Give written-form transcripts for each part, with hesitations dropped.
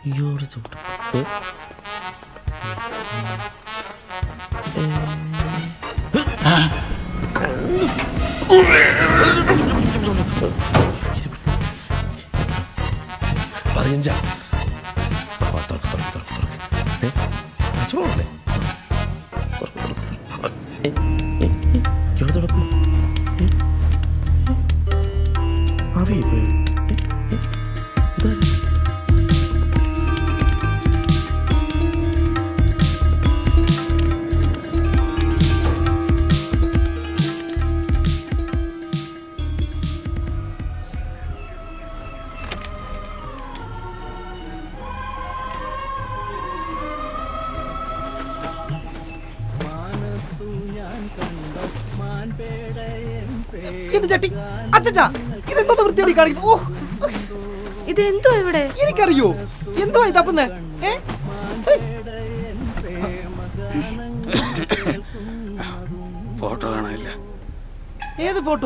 പതിനഞ്ചാ അസുഖമല്ലേ ഇതെന്തോ ഇവിടെ എനിക്കറിയോ എന്തോ ഇതപ്പുന്നേ ഫോട്ടോ കാണാനില്ല. ഏത് ഫോട്ടോ?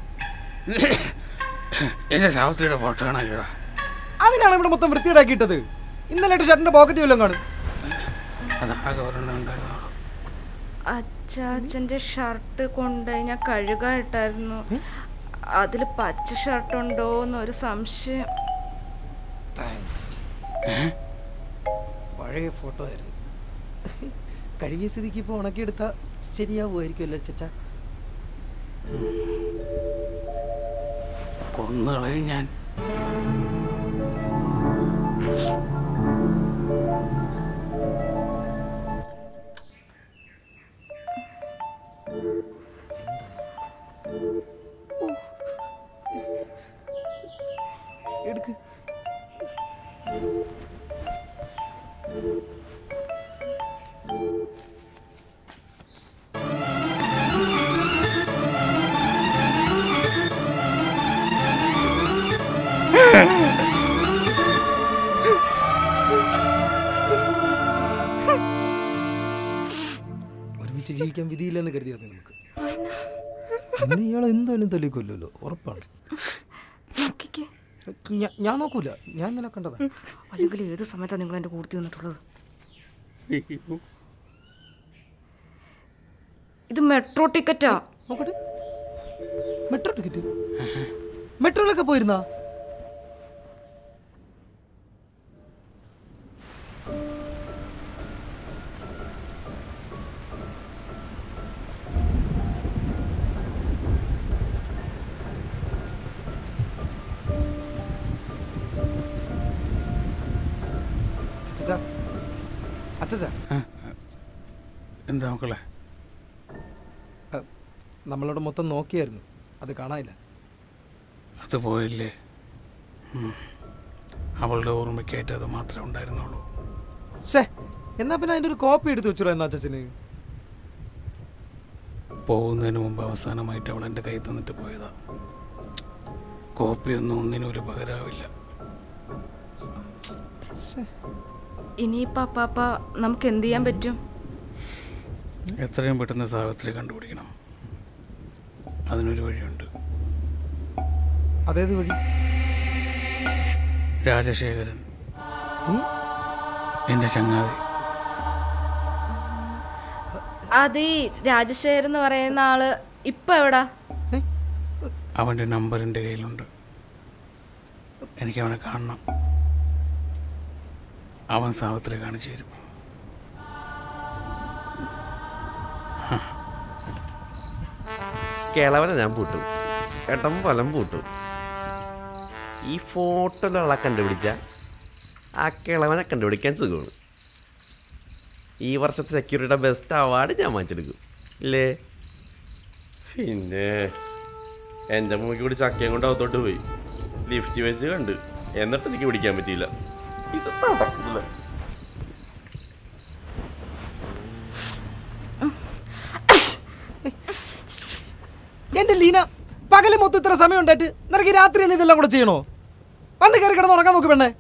എന്റെ സാവിത്രിയുടെ ഫോട്ടോ കാണാനില്ല. അതിനാണ് ഇവിടെ മൊത്തം വൃത്തിയിടാക്കിയിട്ടത്. ഇന്നലെ ഷർട്ടിന്റെ പോക്കറ്റ് വല്ലതും കാണും. അതാകെ ഒരെണ്ണം ഉണ്ടായിരുന്നു. അച്ചാച്ചന്റെ ഷർട്ട് കൊണ്ടുപോയി ഞാൻ കഴുകായിട്ടായിരുന്നു. അതില് പച്ച ഷർട്ട് ഉണ്ടോന്നൊരു സംശയം. പഴയ ഫോട്ടോ ആയിരുന്നു. കഴുകിയ സ്ഥിതിക്ക് ഇപ്പൊ ഉണക്കിയെടുത്താ ശരിയാവുമായിരിക്കുമല്ലോ ചച്ചാ. കൊന്നുകളയും ഞാൻ. എടുക്ക്. ഒരുമിച്ച് ജീവിക്കാൻ വിധിയില്ലെന്ന് കരുതിയാ നമുക്ക്. ഇയാളെ എന്തായാലും തല്ലിക്കൊല്ലോ, ഉറപ്പാണ്. ഞാൻ നോക്കൂല, ഞാൻ ഇന്നലെ കണ്ടതാ. അല്ലെങ്കിൽ ഏത് സമയത്താണ് നിങ്ങൾ എന്റെ കൂടെ വന്നിട്ടുള്ളത്? ഇത് മെട്രോ ടിക്കറ്റാ. നോക്കട്ടെ. Metro ticket? മെട്രോയിലൊക്കെ പോയിരുന്നാ? എന്താ മക്കളെ? നമ്മളോട് മൊത്തം നോക്കിയായിരുന്നു, അത് കാണാനില്ല. അത് പോയില്ലേ? അവളുടെ ഓർമ്മയ്ക്കായിട്ട് അത് മാത്രമേ ഉണ്ടായിരുന്നുള്ളൂ. എന്നാ പിന്നെ അതിൻ്റെ ഒരു കോപ്പി എടുത്ത് വെച്ചോ എന്നാ അച്ഛന്. പോകുന്നതിന് മുമ്പ് അവസാനമായിട്ട് അവൾ എൻ്റെ കൈ തന്നിട്ട് പോയതാ. കോപ്പിയൊന്നും ഒന്നിനും ഒരു പകരാവില്ല. ഇനിയിപ്പോ അപ്പാപ്പ നമുക്ക് എന്ത് ചെയ്യാൻ പറ്റും? എത്രയും പെട്ടെന്ന് സാവിത്രി കണ്ടുപിടിക്കണം. അതിനൊരു വഴിയുണ്ട്. അതേത് വഴി? രാജശേഖരൻ, എന്റെ ചങ്ങാതി. അത് ഈ രാജശേഖരൻ എന്ന് പറയുന്ന ആള് ഇപ്പൊ എവിടാ? അവന്റെ നമ്പർ എൻ്റെ കയ്യിലുണ്ട്. എനിക്ക് അവനെ കാണണം. അവൻ സാവിത്രി കാണിച്ചു തരും. കിളവനെ ഞാൻ പൂട്ടും, ഏട്ടൻ ഫലം പൂട്ടും. ഈ ഫോട്ടോയിലുള്ള കണ്ടുപിടിച്ച ആ കിളവനെ കണ്ടുപിടിക്കാൻ സുഖമാണ്. ഈ വർഷത്തെ സെക്യൂരിറ്റിയുടെ ബെസ്റ്റ് അവാർഡ് ഞാൻ മാറ്റിയെടുക്കും ഇല്ലേ? പിന്നെ എൻ്റെ മൂക്കി കൂടി ചക്കയും കൊണ്ട് അകത്തോട്ട് പോയി ലിഫ്റ്റ് വെച്ച് കണ്ട്, എന്നിട്ട് എനിക്ക് പിടിക്കാൻ പറ്റിയില്ല. ഇത് നടക്കില്ല. എന്റെ ലീന, പകല് മൊത്തം ഇത്ര സമയം ഉണ്ടായിട്ട് നിനക്ക് രാത്രി തന്നെ ഇതെല്ലാം കൂടെ ചെയ്യണോ? വന്ന് കയറി കിടന്ന് ഉറങ്ങാൻ നോക്ക് പെണ്ണേ.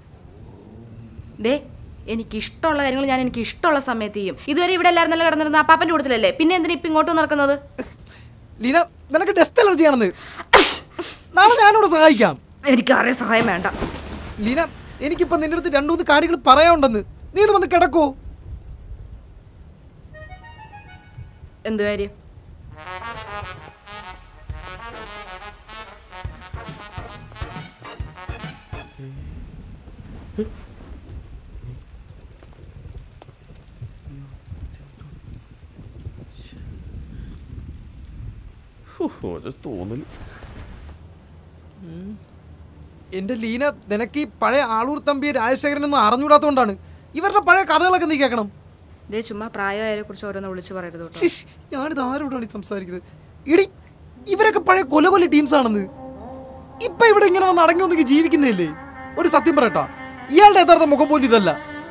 എനിക്ക് ഇഷ്ടമുള്ള കാര്യങ്ങൾ ഞാൻ എനിക്ക് ഇഷ്ടമുള്ള സമയത്ത് ചെയ്യും. ഇതുവരെ ഇവിടെ എല്ലാവരും നല്ല കിടന്നിരുന്ന അപ്പാപ്പൻ്റെ കൂട്ടത്തിലല്ലേ, പിന്നെ എന്തിനാ ഇപ്പം ഇങ്ങോട്ട് നടക്കുന്നത്? ലീന, നിനക്ക് ഡസ്റ്റ് അലർജി ആണെന്ന്. നാളെ ഞാനോട് സഹായിക്കാം. എനിക്ക് ആരെയും സഹായം വേണ്ട. ലീന, എനിക്കിപ്പോൾ നിന്റെ അടുത്ത് 2-3 കാര്യങ്ങൾ പറയാനുണ്ടെന്ന്. നീ ഒന്ന് വന്ന് കിടക്കോ? എന്ത് കാര്യം? തോന്നല് എന്റെ ലീന, നിനക്ക് ഈ പഴയ ആളൂർ തമ്പിയെ രാജശേഖരനൊന്നും അറിഞ്ഞൂടാത്തോണ്ടാണ്. ഇവരുടെ പഴയ കഥകളൊക്കെ നീ കേൾക്കണം. ദേ ചുമ്മാ പ്രായമായവരെ കുറിച്ച് ഓരോന്ന് വിളിച്ചു പറയരുത്. ഞാനിത് ആരോടാണ് സംസാരിക്കുന്നത്? ഇടി, ഇവരൊക്കെ പഴയ കൊല ടീംസ് ആണെന്ന്. ഇപ്പൊ ഇവിടെ ഇങ്ങനെ വന്ന് അടങ്ങി ഒന്നെങ്കിൽ ജീവിക്കുന്നില്ലേ? ഒരു സത്യം പറയട്ടാ, ഇയാളുടെ യഥാർത്ഥ മുഖം പോലും ഇതല്ല.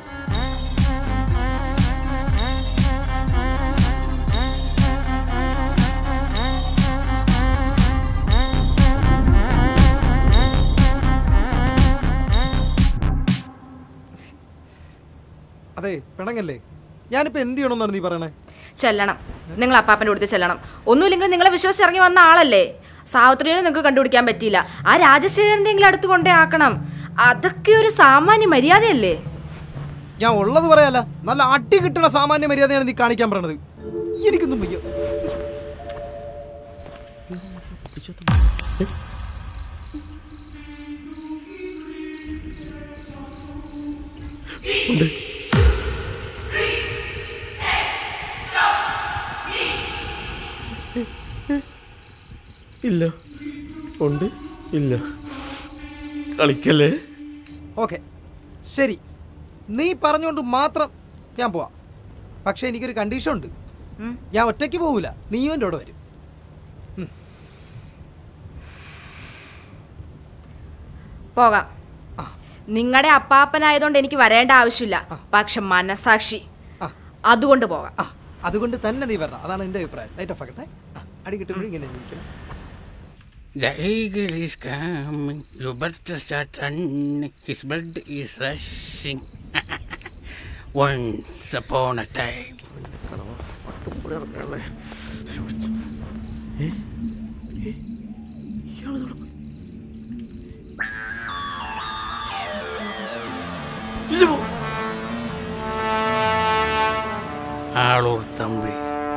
അതെ, പിണങ്ങല്ലേ? ഞാനിപ്പോ എന്ത് ചെയ്യണമെന്നാണ് നീ പറയണേ? ചെല്ലണം, നിങ്ങൾ അപ്പാപ്പൻ്റെ അടുത്ത് ചെല്ലണം. ഒന്നുമില്ലെങ്കിൽ നിങ്ങളെ വിശ്വസിച്ചിറങ്ങി വന്ന ആളല്ലേ. സാവിത്രിയെ നിങ്ങൾക്ക് കണ്ടുപിടിക്കാൻ പറ്റിയില്ല. ആ രാജശേഖരൻ്റെ എങ്കിലും അടുത്ത് കൊണ്ടേ ആക്കണം. അതൊക്കെ ഒരു സാമാന്യ മര്യാദയല്ലേ? ഞാൻ ഉള്ളത് പറയാല, നല്ല അടി കിട്ടണ സാമാന്യ മര്യാദയാണ് നീ കാണിക്കാൻ പറയണത്. എനിക്കൊന്നും വയ്യ. ഇല്ല, ഉണ്ട്, ഇല്ല, കളിക്കല്ലേ. ഓക്കെ, ശരി, നീ പറഞ്ഞുകൊണ്ട് മാത്രം ഞാൻ പോവാം. പക്ഷെ എനിക്കൊരു കണ്ടീഷൻ ഉണ്ട്. ഞാൻ ഒറ്റയ്ക്ക് പോവില്ല, നീയും എൻ്റെ കൂടെ വരും. പോകാം. നിങ്ങളുടെ അപ്പാപ്പനായതുകൊണ്ട് എനിക്ക് വരേണ്ട ആവശ്യമില്ല. പക്ഷെ മനസാക്ഷി, അതുകൊണ്ട് പോകാം. അതുകൊണ്ട് തന്നെ നീ വരണം, അതാണ് എൻ്റെ അഭിപ്രായം. ലൈറ്റ് ഓഫ് ആക്കട്ടെ. അടി കിട്ടുമ്പോഴും ഇങ്ങനെ ഇരിക്കണം. The eagle is coming, you better start running, his blood is rushing. Once upon a time. Aloor Thampi.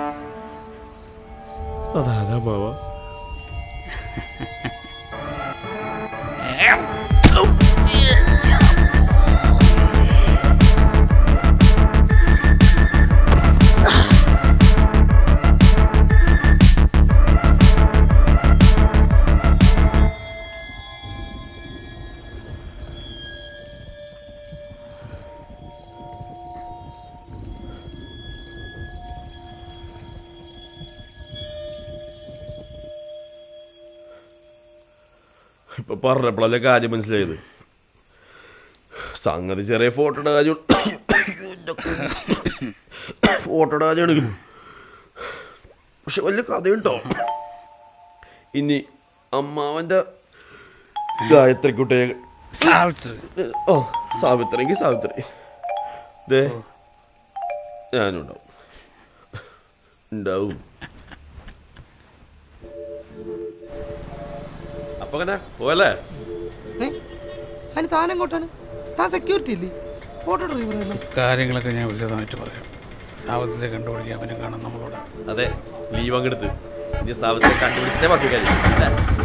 അതാരാ മാവ? ഇപ്പൊ പറഞ്ഞപ്പോഴല്ലേ കാര്യം മനസ്സിലായത്. സംഗതി ചെറിയ ഫോട്ടോയുടെ കാര്യം, ഫോട്ടോയുടെ കാര്യമാണ്. പക്ഷെ വലിയ കഥയുണ്ടോ. ഇനി അമ്മാവന്റെ ഗായത്രിക്കുട്ടിയെ, ഓ സാവിത്രിക്ക് സാവിത്രി, ദേ ഞാനുണ്ടാവും, ഉണ്ടാവും. അപ്പൊ അങ്ങനെ പോവല്ലേ? അതിന് താനെങ്ങോട്ടാണ്? താൻ സെക്യൂരിറ്റി ഇല്ലേ? ഫോട്ടോ ഡ്രൈവറല്ലോ. കാര്യങ്ങളൊക്കെ ഞാൻ വിശദമായിട്ട് പറയാം. സാവിത്രിയെ കണ്ടുപിടിക്കാൻ അവനും കാണാം നമ്മളോട്. അതെ, ലീവ് അങ്ങെടുത്ത് ഇനി സാവിത്രിയെ കണ്ടുപിടിച്ചേ ബാക്കി കാര്യം.